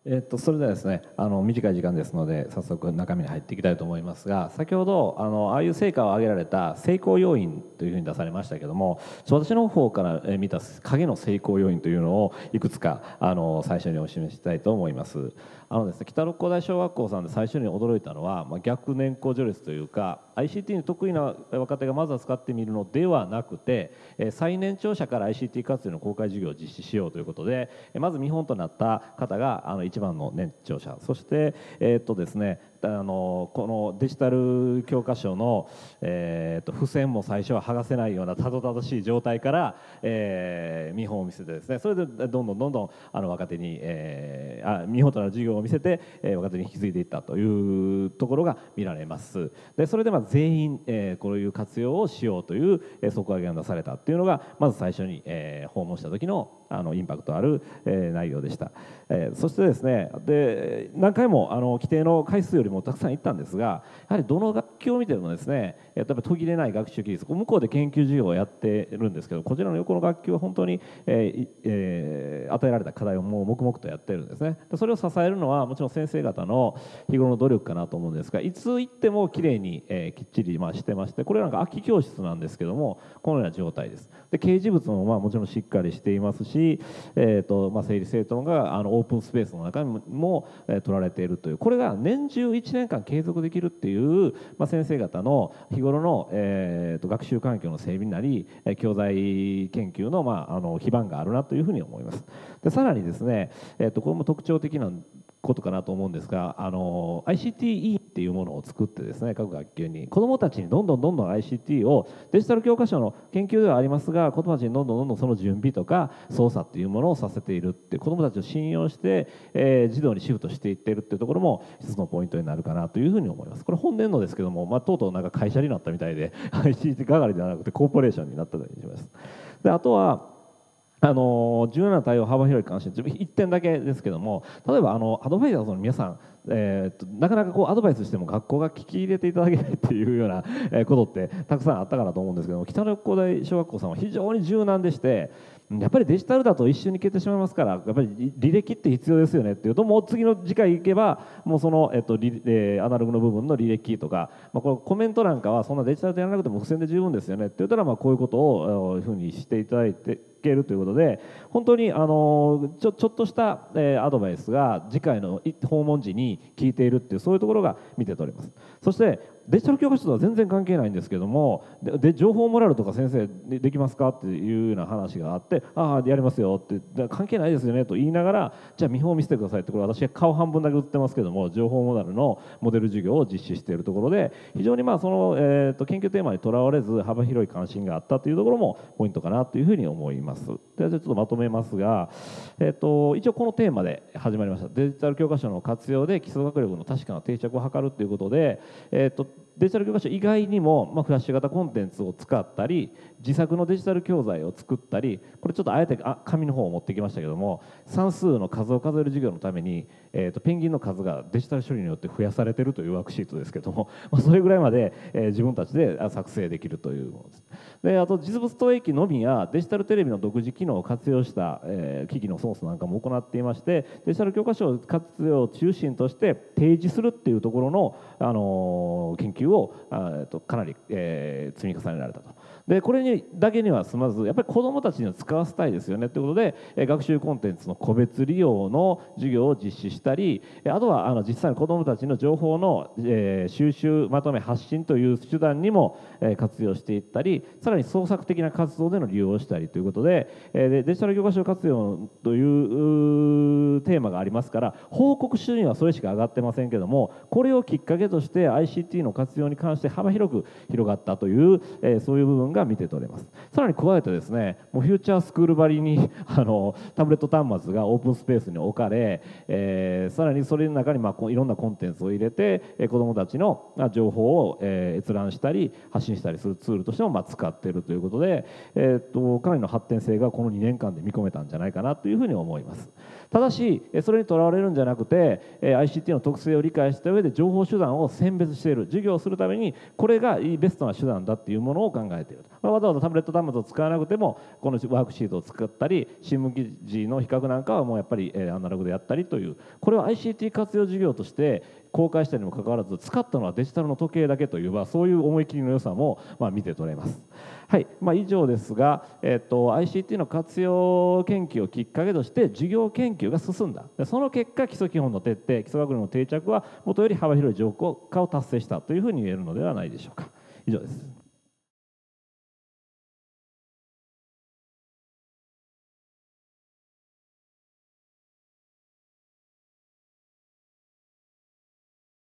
それではですね、短い時間ですので早速中身に入っていきたいと思いますが、先ほどああいう成果を上げられた成功要因というふうに出されましたけども、私の方から見た影の成功要因というのをいくつか最初にお示ししたいと思います。ですね、北六甲台小学校さんで最初に驚いたのは、逆年功序列というか ICT に得意な若手がまずは使ってみるのではなくて、最年長者から ICT 活用の公開授業を実施しようということで、まず見本となった方が一番の年長者、そしてですね、このデジタル教科書の、付箋も最初は剥がせないようなたどたどしい状態から、見本を見せてですね、それでどんどん若手に、見本となる授業を見せて、若手に引き継いでいったというところが見られます。でそれで全員、こういう活用をしようという、底上げが出されたっていうのがまず最初に、訪問した時のインパクトある、内容でした。そしてですね、何回も規定の回数よりもたくさん行ったんですが、やはりどの学級を見てもですね、やっぱり途切れない学習技術、向こうで研究授業をやってるんですけど、こちらの横の学級は本当に、与えられた課題をもう黙々とやってるんですね。それを支えるのはもちろん先生方の日頃の努力かなと思うんですが、いつ行ってもきれいに、きっちりしてまして、これなんか空き教室なんですけども、このような状態です。で掲示物ももちろんしっかりしていますし、整理整頓がオープンスペースの中にも、取られているという、これが年中1年間継続できるっていう、先生方の日頃の、学習環境の整備なり教材研究の、基盤があるなというふうに思います。でさらにですね、これも特徴的なことかなと思うんですが、ICTE っていうものを作ってですね、各学級に子どもたちにどんどんICT をデジタル教科書の研究ではありますが、子どもたちにどんどんその準備とか操作っていうものをさせているって、子どもたちを信用して、児童にシフトしていっているっていうところも一つのポイントになるかなというふうに思います。これ本年度ですけども、とうとうなんか会社になったみたいでICT 係ではなくてコーポレーションになったりします。であとは柔軟な対応幅広い関心、1点だけですけども、例えばアドバイザーの皆さん、なかなかアドバイスしても学校が聞き入れていただけないっていうようなことってたくさんあったかなと思うんですけども、北六甲台小学校さんは非常に柔軟でして、やっぱりデジタルだと一瞬に消えてしまいますから、やっぱり履歴って必要ですよねっていうと、もう次の次回行けばもうその、アナログの部分の履歴とか、このコメントなんかはそんなデジタルでやらなくても付箋で十分ですよねって言ったら、こういうことをふうにしていただいてけるということで、本当にちょっとした、アドバイスが次回の訪問時に効いているっていう、そういうところが見て取れます。そしてデジタル教科書とは全然関係ないんですけども、情報モラルとか先生できますかっていうような話があって、ああやりますよって、関係ないですよねと言いながら、じゃあ見本を見せてくださいって、これ私が顔半分だけ売ってますけども、情報モラルのモデル授業を実施しているところで、非常にその、研究テーマにとらわれず幅広い関心があったというところもポイントかなというふうに思います。でちょっとまとめますが、一応このテーマで始まりました。デジタル教科書の活用で基礎学力の確かな定着を図るということで、デジタル教科書以外にも、フラッシュ型コンテンツを使ったり、自作のデジタル教材を作ったり、これちょっとあえて紙の方を持ってきましたけども、算数の数を数える授業のために、ペンギンの数がデジタル処理によって増やされているというワークシートですけども、それぐらいまで、自分たちで作成できるというものです。であと実物投影機のみやデジタルテレビの独自機能を活用した、機器の操作なんかも行っていまして、デジタル教科書を活用を中心として提示するっていうところの、研究をかなり、積み重ねられたと。でこれにだけには済まず、やっぱり子どもたちには使わせたいですよねということで、学習コンテンツの個別利用の授業を実施したり、あとは実際に子どもたちの情報の、収集まとめ発信という手段にも、活用していったり、さらに創作的な活動での利用をしたりということで、デジタル教科書活用というテーマがありますから、報告書にはそれしか上がってませんけども、これをきっかけとして ICT の活用に関して幅広く広がったという、そういう部分が見て取れます。さらに加えてですね、もうフューチャースクールばりにタブレット端末がオープンスペースに置かれ、さらにそれの中にいろんなコンテンツを入れて、子どもたちの情報を、閲覧したり発信したりするツールとしても使っているということで、かなりの発展性がこの2年間で見込めたんじゃないかなというふうに思います。 ただしそれにとらわれるんじゃなくて ICT の特性を理解した上で情報手段を選別している、授業をするためにこれがベストな手段だっていうものを考えていると。わざわざタブレット端末を使わなくてもこのワークシートを作ったり新聞記事の比較なんかはもうやっぱりアナログでやったりという、これは ICT 活用事業として公開したにもかかわらず使ったのはデジタルの時計だけという、そういう思い切りの良さも見て取れます。はい、以上ですが、ICT の活用研究をきっかけとして授業研究が進んだ。その結果基礎基本の徹底、基礎学力の定着はもとより幅広い情報化を達成したというふうに言えるのではないでしょうか。以上です。